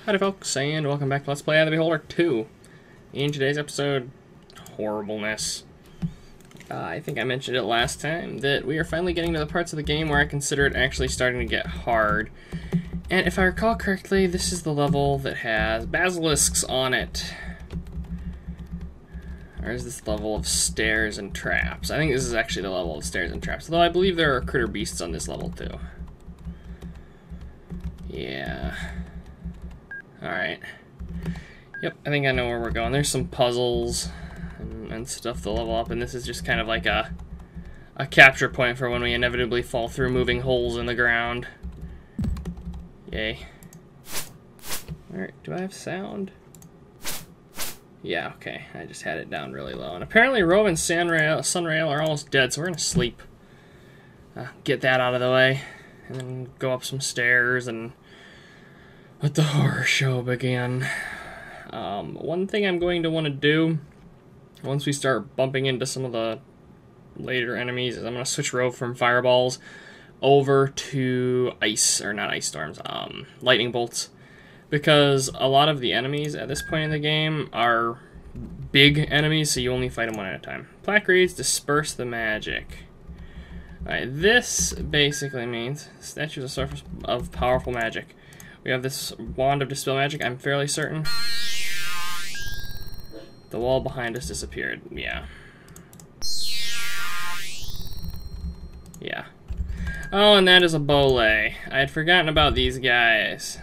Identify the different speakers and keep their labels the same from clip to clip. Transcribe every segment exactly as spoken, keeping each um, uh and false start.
Speaker 1: Howdy folks, and welcome back to Let's Play Eye of the Beholder two. In today's episode, horribleness. Uh, I think I mentioned it last time, that we are finally getting to the parts of the game where I consider it actually starting to get hard. And if I recall correctly, this is the level that has basilisks on it. Or is this the level of stairs and traps? I think this is actually the level of stairs and traps, although I believe there are critter beasts on this level too. Yeah. Alright. Yep, I think I know where we're going. There's some puzzles and, and stuff to level up, and this is just kind of like a a capture point for when we inevitably fall through moving holes in the ground. Yay. Alright, do I have sound? Yeah, okay. I just had it down really low. And apparently Rove and Sunrail, Sunrail are almost dead, so we're gonna sleep. Uh, get that out of the way. And then go up some stairs and let the horror show begin. Um, one thing I'm going to want to do once we start bumping into some of the later enemies is I'm going to switch Rove from fireballs over to ice, or not ice storms, um, lightning bolts. Because a lot of the enemies at this point in the game are big enemies, so you only fight them one at a time. Plaque reads, disperse the magic. Alright, this basically means statues of surface of powerful magic. We have this wand of dispel magic, I'm fairly certain. The wall behind us disappeared, yeah. Yeah. Oh, and that is a bole. I had forgotten about these guys.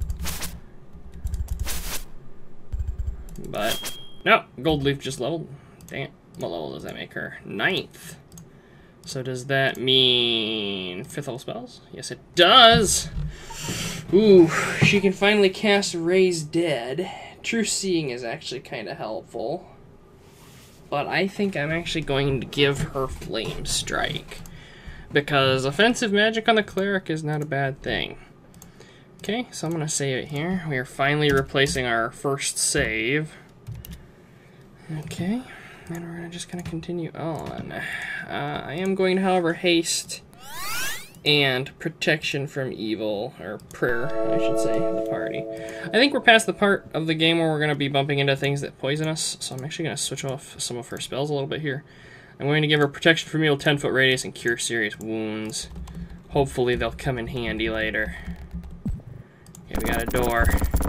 Speaker 1: But, no, gold leaf just leveled. Dang it, what level does that make her? Ninth. So does that mean fifth level spells? Yes, it does! Ooh, she can finally cast Raise Dead. True Seeing is actually kind of helpful. But I think I'm actually going to give her Flame Strike. Because offensive magic on the cleric is not a bad thing. Okay, so I'm going to save it here. We are finally replacing our first save. Okay, and we're going to just kind of continue on. Uh, I am going to, however, haste and protection from evil, or prayer, I should say, the party. I think we're past the part of the game where we're going to be bumping into things that poison us, so I'm actually going to switch off some of her spells a little bit here. I'm going to give her protection from evil, ten foot radius, and cure serious wounds. Hopefully they'll come in handy later. Okay, we got a door.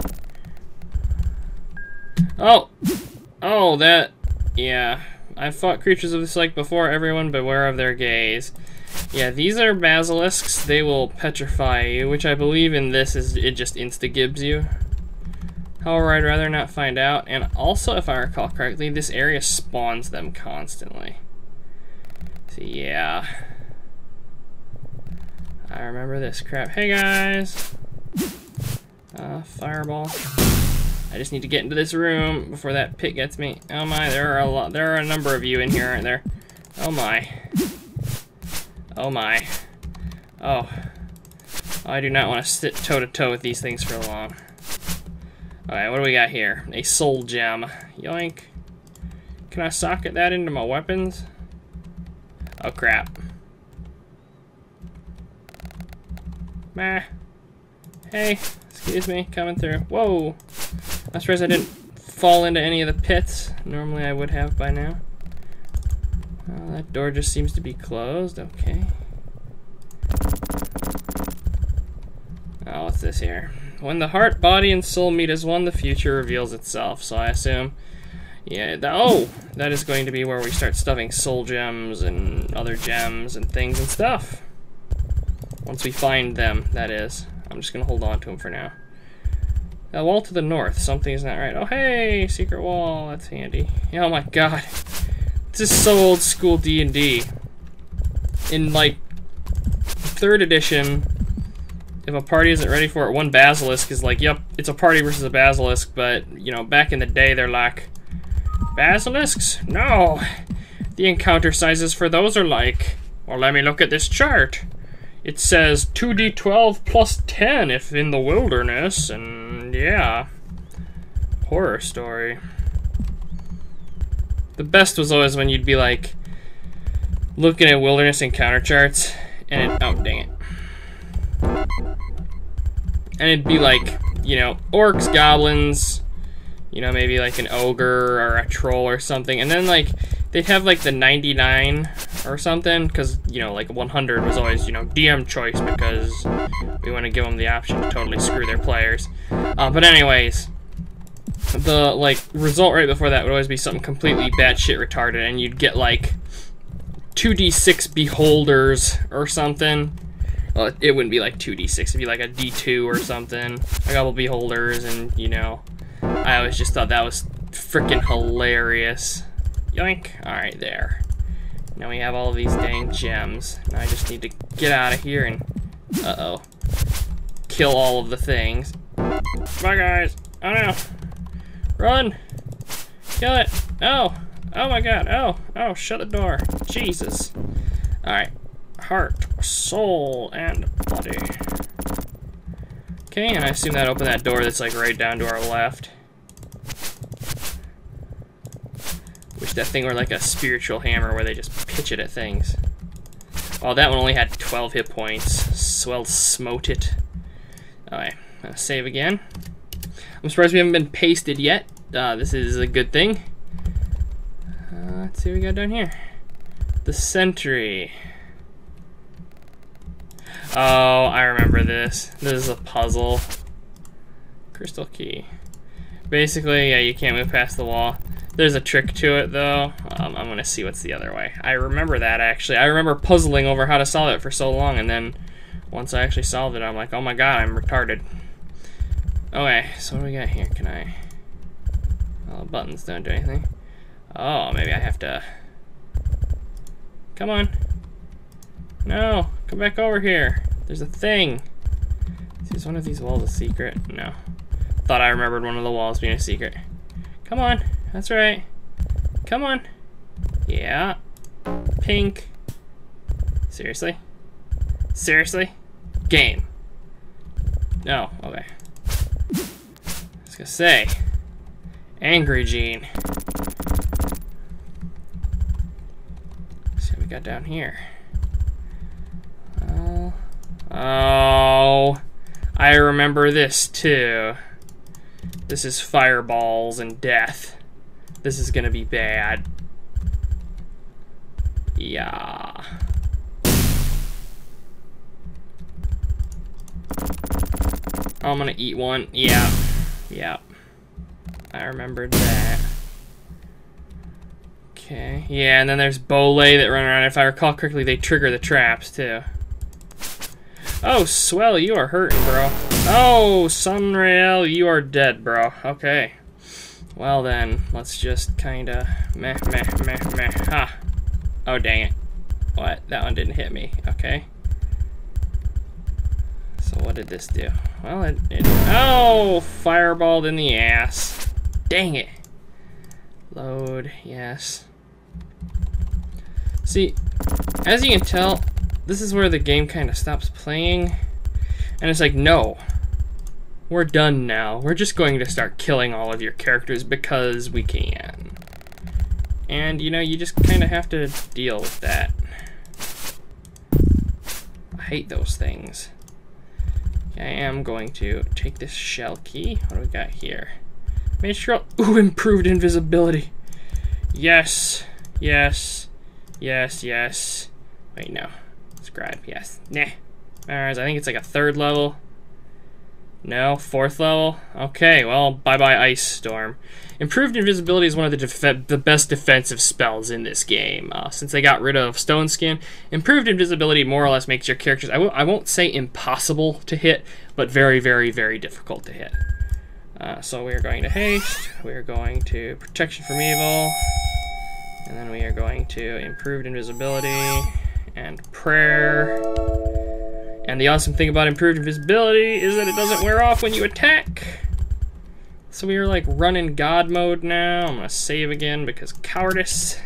Speaker 1: Oh! Oh, that... Yeah. I've fought creatures of this like before. Everyone beware of their gaze. Yeah, these are basilisks. They will petrify you, which I believe in this is it just insta-gibs you. However, I'd rather not find out. And also, if I recall correctly, this area spawns them constantly. So yeah. I remember this crap. Hey guys! Uh, fireball. I just need to get into this room before that pit gets me. Oh my, there are a lot. There are a number of you in here, aren't there? Oh my. Oh my. Oh. I do not want to sit toe to toe with these things for long. Alright, what do we got here? A soul gem. Yoink. Can I socket that into my weapons? Oh crap. Meh. Hey, excuse me, coming through. Whoa! I'm surprised I didn't fall into any of the pits. Normally I would have by now. Oh, that door just seems to be closed. Okay. Oh, what's this here? When the heart, body, and soul meet as one, the future reveals itself. So I assume, yeah. That, oh, that is going to be where we start stuffing soul gems and other gems and things and stuff. Once we find them, that is. I'm just gonna hold on to them for now. A wall to the north. Something's not right. Oh, hey, secret wall. That's handy. Oh my god. This is so old school D and D. In, like, third edition, if a party isn't ready for it, one basilisk is like, yep, it's a party versus a basilisk, but, you know, back in the day, they're like, basilisks? No! The encounter sizes for those are like, well, let me look at this chart. It says two d twelve plus ten if in the wilderness, and yeah. Horror story. The best was always when you'd be like looking at wilderness encounter charts and it, oh dang it. And it'd be like you know, orcs, goblins, you know, maybe like an ogre or a troll or something. And then like they'd have like the ninety-nine or something, because, you know, like one hundred was always, you know, D M choice, because we want to give them the option to totally screw their players. Uh, but anyways, the like result right before that would always be something completely batshit retarded, and you'd get like two d six beholders or something. Well, it wouldn't be like two d six, it'd be like a d two or something. A couple beholders, and you know, I always just thought that was freaking hilarious. Yoink. Alright, there. Now we have all of these dang gems. Now I just need to get out of here and, uh-oh, kill all of the things. Bye, guys. Oh, no. Run. Kill it. Oh. Oh, my God. Oh. Oh, shut the door. Jesus. Alright. Heart, soul, and body. Okay, and I assume that opened that door that's, like, right down to our left. Wish that thing were like a spiritual hammer where they just pitch it at things. Oh, that one only had twelve hit points. Swell smote it. Alright, uh, save again. I'm surprised we haven't been pasted yet. Uh, this is a good thing. Uh, let's see what we got down here. The sentry. Oh, I remember this. This is a puzzle. Crystal key. Basically, yeah, you can't move past the wall. There's a trick to it, though. Um, I'm gonna see what's the other way. I remember that, actually. I remember puzzling over how to solve it for so long, and then once I actually solved it, I'm like, oh my god, I'm retarded. Okay, so what do we got here? Can I... Oh, the buttons don't do anything. Oh, maybe I have to... Come on. No, come back over here. There's a thing. Is one of these walls a secret? No. Thought I remembered one of the walls being a secret. Come on. That's right. Come on. Yeah. Pink. Seriously? Seriously? Game. No. Okay. I was gonna say. Angry Gene. Let's see what we got down here. Oh. Oh. I remember this too. This is fireballs and death. This is gonna be bad. Yeah. Oh, I'm gonna eat one. Yeah. Yeah. I remembered that. Okay. Yeah, and then there's Bolay that run around. If I recall correctly, they trigger the traps too. Oh, Swell, you are hurting, bro. Oh, Sunrail, you are dead, bro. Okay. Well then, let's just kinda meh, meh, meh, meh, ha. Oh, dang it. What? That one didn't hit me. Okay. So what did this do? Well, it, it oh, fireballed in the ass. Dang it. Load, yes. See, as you can tell, this is where the game kind of stops playing. And it's like, no. We're done now. We're just going to start killing all of your characters because we can. And, you know, you just kind of have to deal with that. I hate those things. Okay, I am going to take this shell key. What do we got here? Made sure. Ooh, improved invisibility. Yes. Yes. Yes, yes. Wait, no. Scribe, yes. Nah. Alright, I think it's like a third level. No, fourth level? Okay, well, bye-bye Ice Storm. Improved Invisibility is one of the, def the best defensive spells in this game. Uh, since they got rid of Stone Skin, Improved Invisibility more or less makes your characters, I, w I won't say impossible to hit, but very, very, very difficult to hit. Uh, so we are going to Haste, we are going to Protection from Evil, and then we are going to Improved Invisibility, and Prayer. And the awesome thing about Improved Invisibility is that it doesn't wear off when you attack. So we are like running God mode now. I'm gonna save again because cowardice.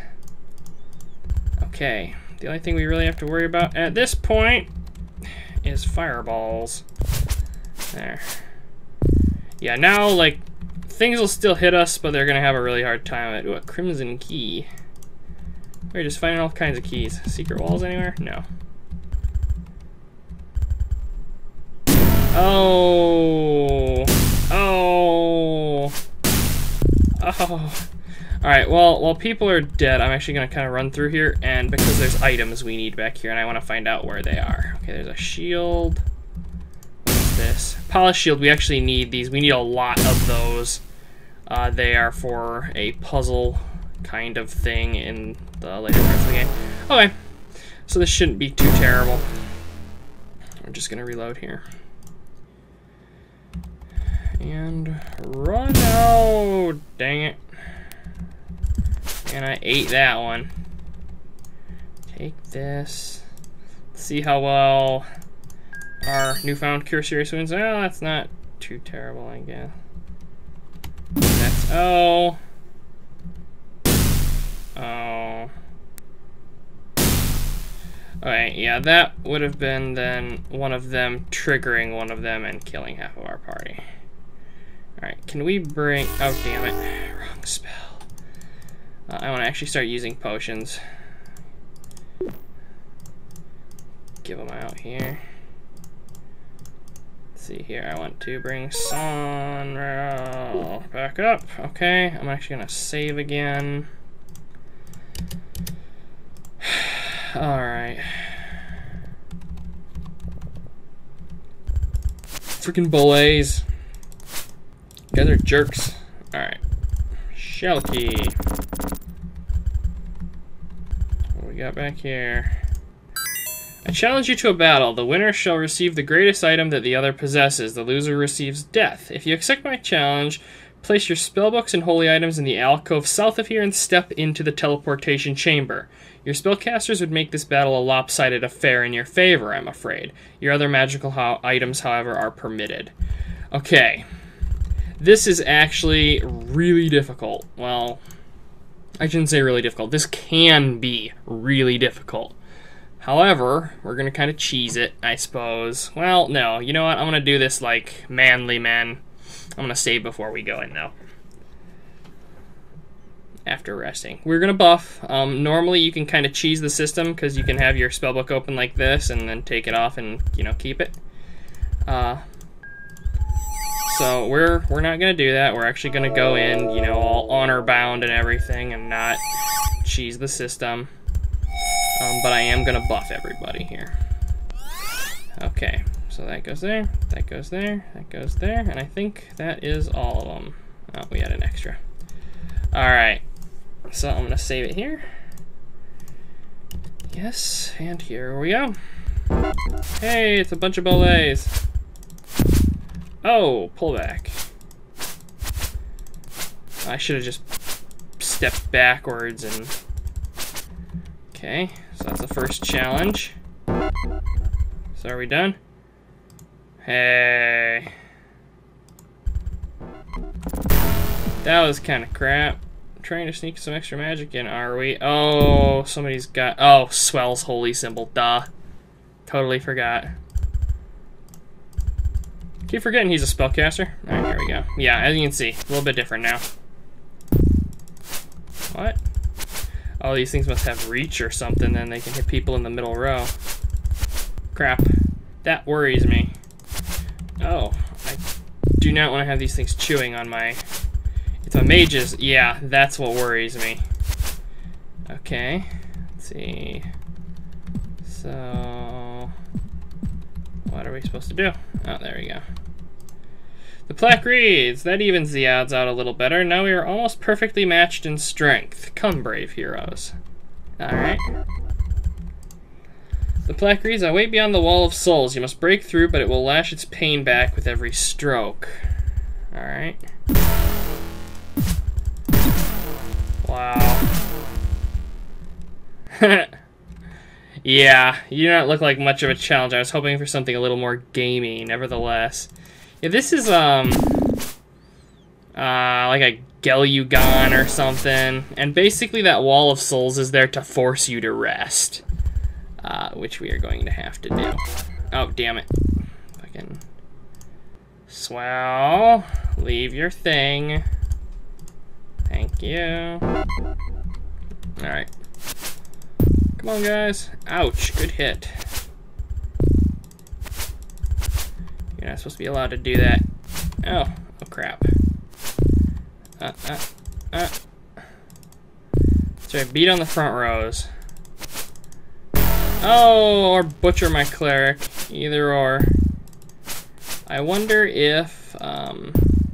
Speaker 1: Okay, the only thing we really have to worry about at this point is fireballs. There. Yeah, now like things will still hit us, but they're gonna have a really hard time at it. Ooh, a crimson key. We're just finding all kinds of keys. Secret walls anywhere? No. Oh, Oh. Alright, well, while people are dead, I'm actually going to kind of run through here, and because there's items we need back here, and I want to find out where they are. Okay, there's a shield. What is this? Polished shield, we actually need these. We need a lot of those. Uh, they are for a puzzle kind of thing in the later parts of the game. Okay, so this shouldn't be too terrible. I'm just going to reload here. And run! Oh, dang it. And I ate that one. Take this. See how well our newfound cure serious wounds. Well, that's not too terrible, I guess. That's oh. Oh. Alright, yeah, that would have been then one of them triggering one of them and killing half of our party. Alright, can we bring... Oh, damn it. Wrong spell. Uh, I want to actually start using potions. Give them out here. Let's see here. I want to bring Sunrail back up. Okay, I'm actually going to save again. Alright. Freaking bullies. You guys are jerks. Alright. Shell key. What do we got back here? I challenge you to a battle. The winner shall receive the greatest item that the other possesses. The loser receives death. If you accept my challenge, place your spellbooks and holy items in the alcove south of here and step into the teleportation chamber. Your spellcasters would make this battle a lopsided affair in your favor, I'm afraid. Your other magical ho items, however, are permitted. Okay. This is actually really difficult. Well, I shouldn't say really difficult. This can be really difficult. However, we're going to kind of cheese it, I suppose. Well, no. You know what? I'm going to do this like manly men. I'm going to save before we go in, though. After resting. We're going to buff. Um, normally, you can kind of cheese the system because you can have your spellbook open like this and then take it off and, you know, keep it. Uh... So we're we're not gonna do that. We're actually gonna go in, you know, all honor bound and everything, and not cheese the system. Um, but I am gonna buff everybody here. Okay, so that goes there, that goes there, that goes there, and I think that is all of them. Oh, we had an extra. All right, so I'm gonna save it here. Yes, and here we go. Hey, it's a bunch of ballets. Oh, pull back. I should have just stepped backwards and... Okay, so that's the first challenge. So are we done? Hey. That was kind of crap. I'm trying to sneak some extra magic in, are we? Oh, somebody's got... Oh, Swell's holy symbol, duh. Totally forgot. Keep forgetting he's a spellcaster. Alright, here we go. Yeah, as you can see, a little bit different now. What? Oh, these things must have reach or something, then they can hit people in the middle row. Crap. That worries me. Oh, I do not want to have these things chewing on my... It's my mages. Yeah, that's what worries me. Okay. Let's see. So... What are we supposed to do? Oh, there we go. The plaque reads, that evens the odds out a little better. Now we are almost perfectly matched in strength. Come, brave heroes. Alright. The plaque reads, I wait beyond the wall of souls. You must break through, but it will lash its pain back with every stroke. Alright. Wow. Yeah, you do not look like much of a challenge. I was hoping for something a little more gamey, nevertheless. Yeah, this is, um... Uh, like a Gelugon or something. And basically that wall of souls is there to force you to rest. Uh, which we are going to have to do. Oh, damn it. Fucking... Swell. Leave your thing. Thank you. Alright. Come on, guys. Ouch. Good hit. You're not supposed to be allowed to do that. Oh. Oh, crap. Uh, uh. Uh. That's right, beat on the front rows. Oh, or butcher my cleric. Either or. I wonder if um,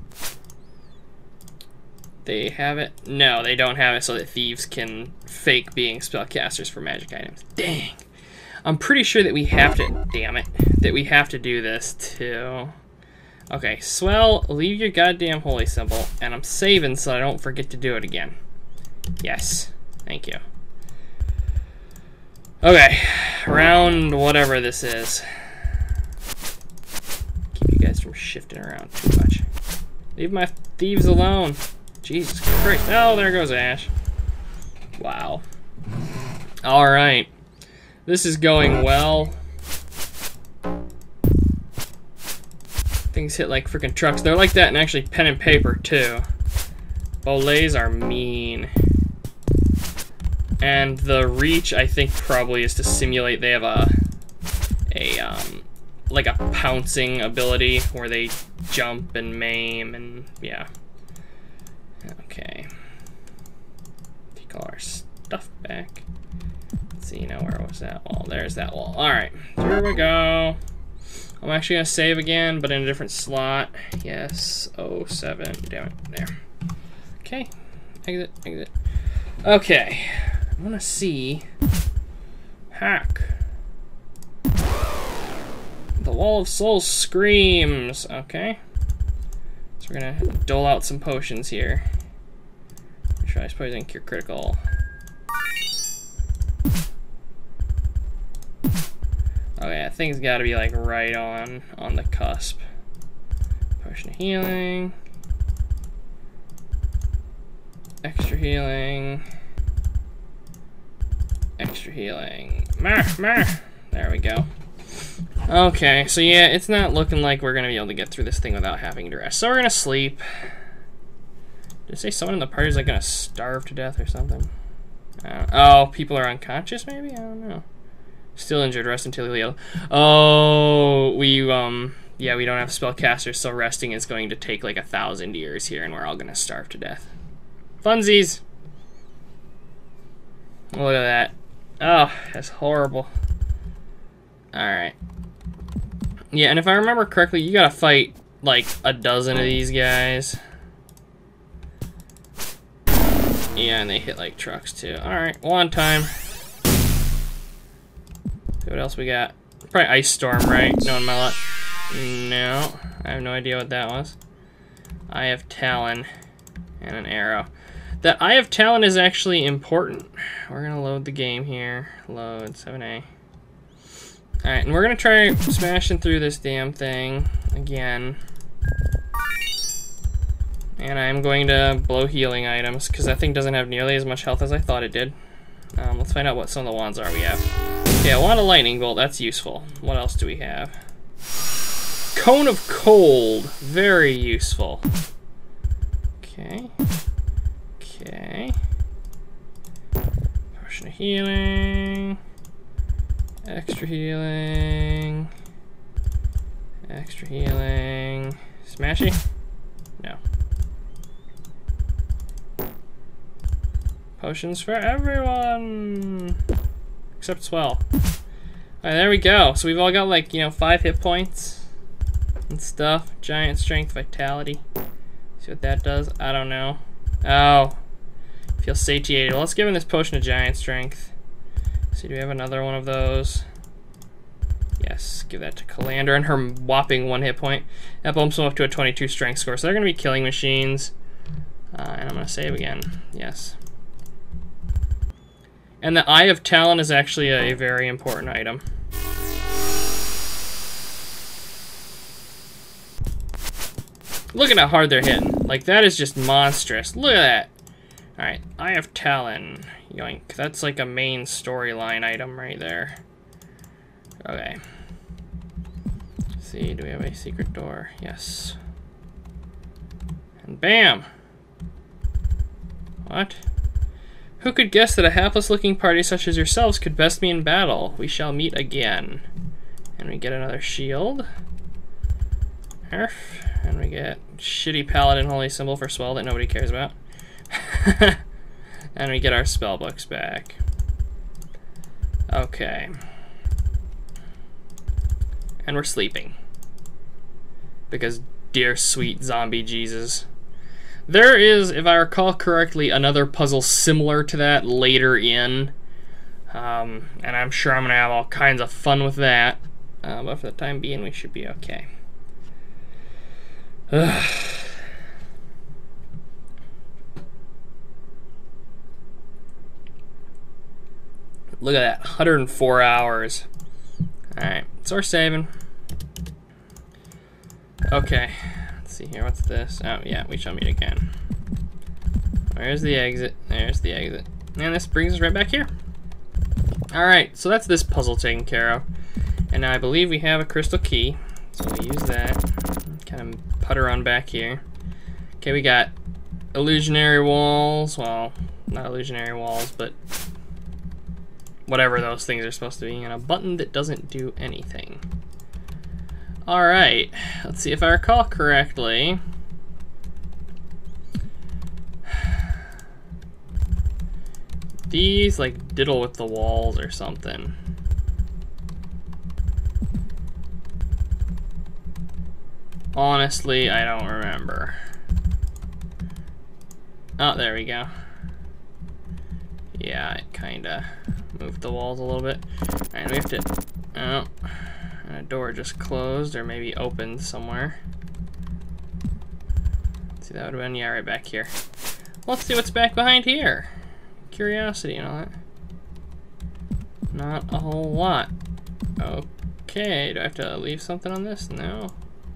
Speaker 1: they have it. No, they don't have it so that thieves can fake being spellcasters for magic items. Dang. I'm pretty sure that we have to, damn it, that we have to do this too. Okay, Swell, leave your goddamn holy symbol, and I'm saving so I don't forget to do it again. Yes, thank you. Okay, round whatever this is. Keep you guys from shifting around too much. Leave my thieves alone. Jesus Christ. Oh, there goes Ash. Wow. Alright. This is going well. Things hit like freaking trucks. They're like that in actually pen and paper, too. Olays are mean. And the reach, I think, probably is to simulate they have a, a um, like a pouncing ability where they jump and maim and, yeah. Okay. Take all our stuff back. Let's see, now where was that wall? There's that wall. Alright, here we go. I'm actually going to save again, but in a different slot. Yes, oh seven, damn it, there. Okay, exit, exit. Okay, I want to see. Hack. The Wall of Souls screams. Okay. So we're going to dole out some potions here. Try poison cure critical. Okay, that thing's got to be like right on on the cusp. Potion of healing. Extra healing. Extra healing. Mar, mar. There we go. Okay, so yeah, it's not looking like we're gonna be able to get through this thing without having to rest. So we're gonna sleep. Did it say someone in the party is like gonna starve to death or something? Uh, oh, people are unconscious maybe? I don't know. Still injured, rest until healed. Oh, we, um, yeah, we don't have spellcasters, so resting is going to take like a thousand years here, and we're all gonna starve to death. Funsies! Look at that. Oh, that's horrible. Alright. Yeah, and if I remember correctly, you gotta fight like a dozen of these guys. Yeah, and they hit like trucks too. Alright, one time. See what else we got. Probably Ice Storm, right? Knowing my luck. No, I have no idea what that was. Eye of Talon and an arrow. That Eye of Talon is actually important. We're gonna load the game here. Load seven A. Alright, and we're gonna try smashing through this damn thing again. And I'm going to blow healing items, because that thing doesn't have nearly as much health as I thought it did. Um, let's find out what some of the wands are we have. Yeah, wand of lightning bolt, that's useful. What else do we have? Cone of cold, very useful. Okay. Okay. Potion of healing. Extra healing. Extra healing. Smashy? No. Potions for everyone! Except Swell. Alright, there we go. So we've all got like, you know, five hit points and stuff. Giant strength, vitality. See what that does? I don't know. Oh. Feel satiated. Well, let's give him this potion of giant strength. See, do we have another one of those? Yes, give that to Calandra and her whopping one hit point. That bumps them up to a twenty-two strength score. So they're going to be killing machines. Uh, and I'm going to save again. Yes. And the Eye of Talon is actually a very important item. Look at how hard they're hitting. Like, that is just monstrous. Look at that. Alright, Eye of Talon. Yoink. That's like a main storyline item right there. Okay. Let's see, do we have a secret door? Yes. And bam! What? Who could guess that a hapless-looking party such as yourselves could best me in battle? We shall meet again. And we get another shield. Herf. And we get shitty paladin holy symbol for Swell that nobody cares about. And we get our spell books back. Okay. And we're sleeping. Because, dear sweet zombie Jesus. There is, if I recall correctly, another puzzle similar to that later in. Um, and I'm sure I'm going to have all kinds of fun with that. Uh, but for the time being, we should be okay. Ugh. Look at that, one hundred four hours. Alright, so we're saving. Okay, let's see here, what's this? Oh, yeah, we shall meet again. Where's the exit? There's the exit. And this brings us right back here. Alright, so that's this puzzle taken care of. And now I believe we have a crystal key. So we use that. Kind of putter on back here. Okay, we got illusionary walls. Well, not illusionary walls, but whatever those things are supposed to be. And a button that doesn't do anything. Alright, let's see if I recall correctly. These like diddle with the walls or something. Honestly, I don't remember. Oh, there we go. Yeah, it kinda moved the walls a little bit. Alright, we have to... Oh, and a door just closed or maybe opened somewhere. Let's see, that would have been, yeah, right back here. Let's see what's back behind here. Curiosity and all that. Not a whole lot. Okay, do I have to leave something on this? No.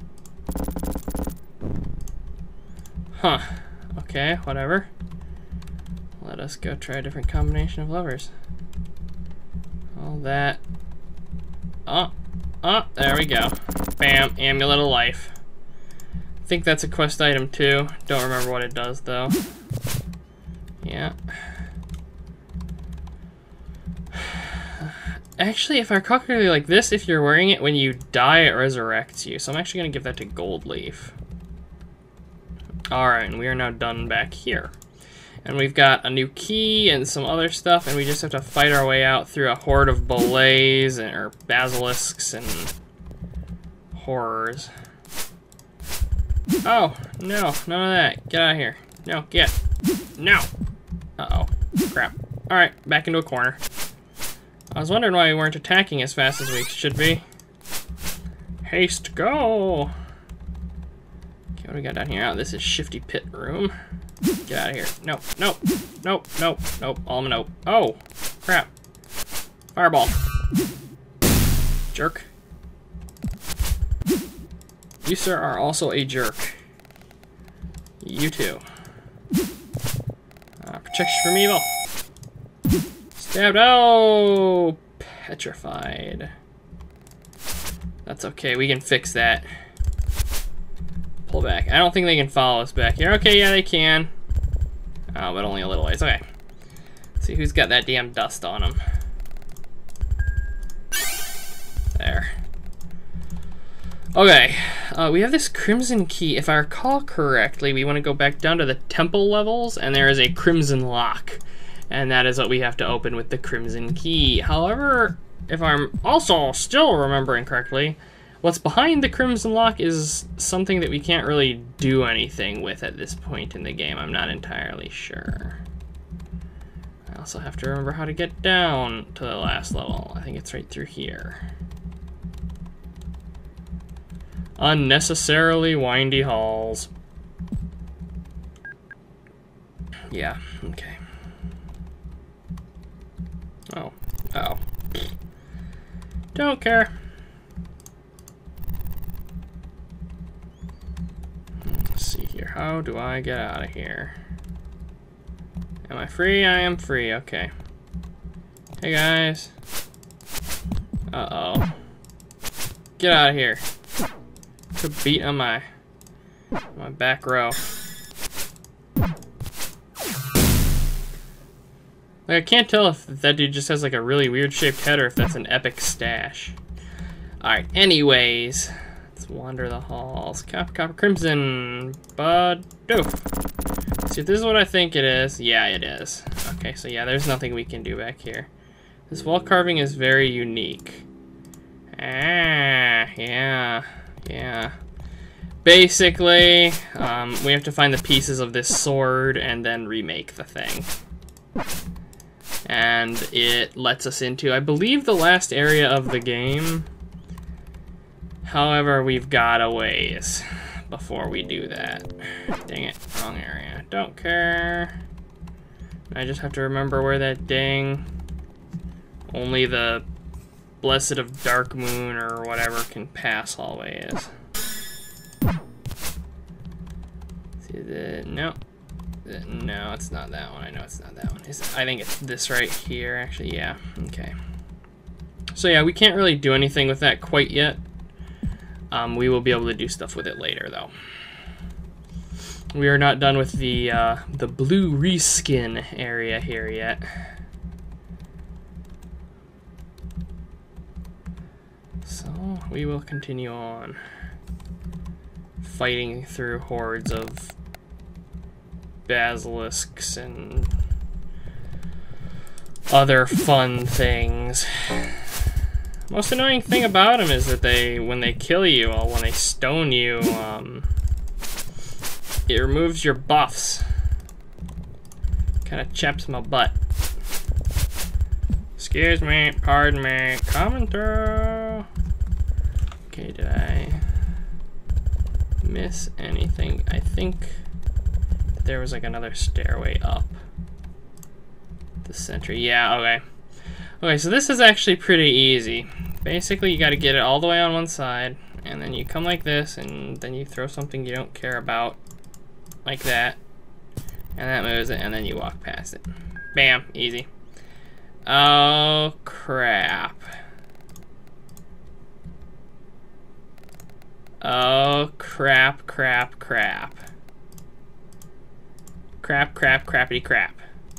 Speaker 1: Huh. Okay, whatever. Let us go try a different combination of levers. All that. Oh, oh, there we go. Bam, amulet of life. I think that's a quest item too. Don't remember what it does though. Yeah. Actually, if I recall correctly, like this, if you're wearing it when you die, it resurrects you. So I'm actually gonna give that to Gold Leaf. Alright, and we are now done back here. And we've got a new key and some other stuff, and we just have to fight our way out through a horde of belays and or basilisks and horrors. Oh, no, none of that. Get out of here. No, get. No. Uh-oh. Crap. Alright, back into a corner. I was wondering why we weren't attacking as fast as we should be. Haste, go! Okay, what do we got down here? Oh, this is Shifty Pit Room. Get out of here. Nope, nope, nope, nope, nope, all nope. Oh, crap. Fireball. Jerk. You, sir, are also a jerk. You too. Uh, protection from evil. Stabbed. Oh, petrified. That's okay. We can fix that. Pull back. I don't think they can follow us back here. Okay, yeah, they can. Oh, but only a little ways. Okay. Let's see who's got that damn dust on them. There. Okay. Uh, we have this crimson key. If I recall correctly, we want to go back down to the temple levels, and there is a crimson lock. And that is what we have to open with the crimson key. However, if I'm also still remembering correctly, what's behind the crimson lock is something that we can't really do anything with at this point in the game. I'm not entirely sure. I also have to remember how to get down to the last level. I think it's right through here. Unnecessarily windy halls. Yeah, okay. Oh, oh. Don't care. Let's see here. How do I get out of here? Am I free? I am free. Okay. Hey, guys. Uh-oh. Get out of here. Took a beat on my, my back row. Like, I can't tell if that dude just has like a really weird shaped head or if that's an epic stash. Alright, anyways. Let's wander the halls. Copper, copper, crimson. But doof. Let's See, if this is what I think it is, yeah, it is. Okay, so yeah, there's nothing we can do back here. This wall carving is very unique. Ah, yeah, yeah. Basically, um, we have to find the pieces of this sword and then remake the thing. And it lets us into, I believe, the last area of the game. However, we've got a ways before we do that. Dang it, wrong area. Don't care. I just have to remember where that dang... Only the Blessed of Dark Moon or whatever can pass hallway is. See the... No. The, no, it's not that one. I know it's not that one. Is, I think it's this right here, actually. Yeah, okay. So yeah, we can't really do anything with that quite yet. Um, we will be able to do stuff with it later, though. We are not done with the uh, the blue reskin area here yet. So we will continue on fighting through hordes of basilisks and other fun things. Most annoying thing about them is that they, when they kill you, or when they stone you, um, it removes your buffs. Kind of chaps my butt. Excuse me, pardon me, coming through. Okay, did I miss anything? I think there was like another stairway up the center. Yeah, okay. Okay, so this is actually pretty easy. Basically, you got to get it all the way on one side, and then you come like this, and then you throw something you don't care about, like that, and that moves it, and then you walk past it. Bam, easy. Oh, crap. Oh, crap, crap, crap. Crap, crap, crappity crap.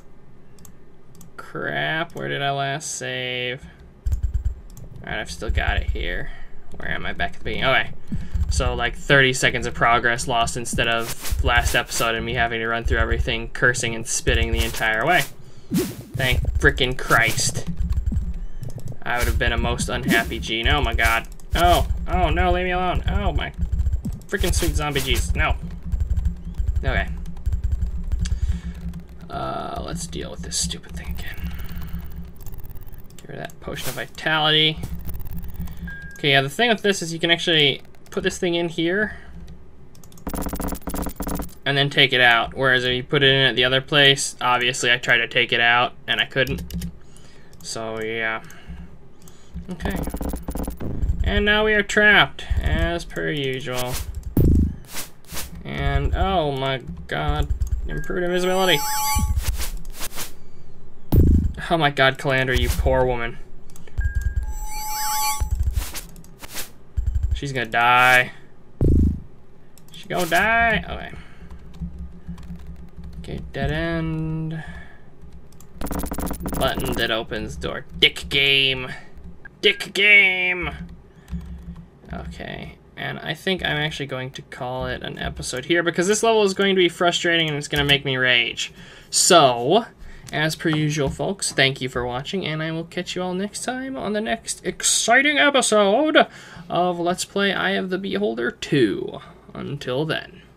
Speaker 1: Crap, where did I last save? Alright, I've still got it here. Where am I? Back at the beginning. Okay. So, like, thirty seconds of progress lost instead of last episode and me having to run through everything, cursing and spitting the entire way. Thank frickin' Christ. I would have been a most unhappy Gene. Oh my god. Oh, oh no, leave me alone. Oh my frickin' sweet zombie G's. No. Okay. Uh, let's deal with this stupid thing again. Get rid of that potion of vitality. Okay, yeah, the thing with this is you can actually put this thing in here and then take it out. Whereas if you put it in at the other place, obviously I tried to take it out and I couldn't. So, yeah. Okay. And now we are trapped, as per usual. And, oh my god, improved invisibility. Oh my god, Calandra, you poor woman. She's gonna die. She gonna die? Okay. Okay, dead end. Button that opens door. Dick game. Dick game. Okay, and I think I'm actually going to call it an episode here because this level is going to be frustrating and it's going to make me rage. So, as per usual, folks, thank you for watching, and I will catch you all next time on the next exciting episode of Let's Play Eye of the Beholder two. Until then.